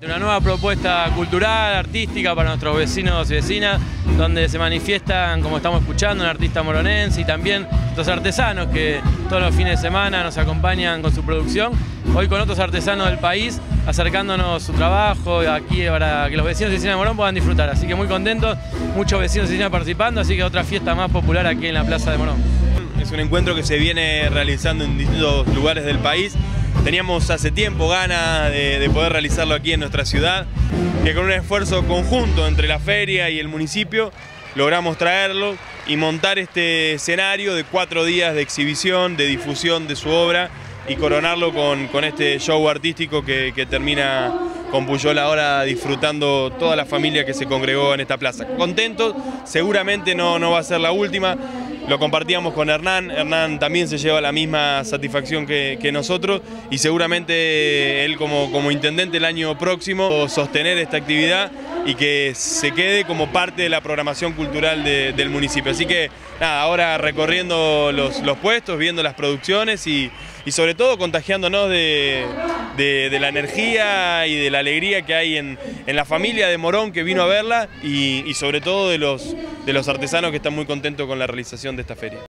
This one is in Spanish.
Una nueva propuesta cultural, artística para nuestros vecinos y vecinas, donde se manifiestan, como estamos escuchando, un artista moronense y también los artesanos que todos los fines de semana nos acompañan con su producción. Hoy con otros artesanos del país, acercándonos su trabajo aquí para que los vecinos y vecinas de Morón puedan disfrutar. Así que muy contentos, muchos vecinos y vecinas participando, así que otra fiesta más popular aquí en la Plaza de Morón. Es un encuentro que se viene realizando en distintos lugares del país. Teníamos hace tiempo ganas de poder realizarlo aquí en nuestra ciudad, que con un esfuerzo conjunto entre la feria y el municipio logramos traerlo y montar este escenario de 4 días de exhibición, de difusión de su obra y coronarlo con este show artístico que termina con Pujol ahora disfrutando toda la familia que se congregó en esta plaza. Contentos, seguramente no va a ser la última. Lo compartíamos con Hernán también se lleva la misma satisfacción que nosotros y seguramente él como intendente el año próximo sostener esta actividad y que se quede como parte de la programación cultural del municipio. Así que nada, ahora recorriendo los puestos, viendo las producciones y sobre todo contagiándonos de la energía y de la alegría que hay en la familia de Morón que vino a verla y sobre todo de los artesanos que están muy contentos con la realización de esta feria.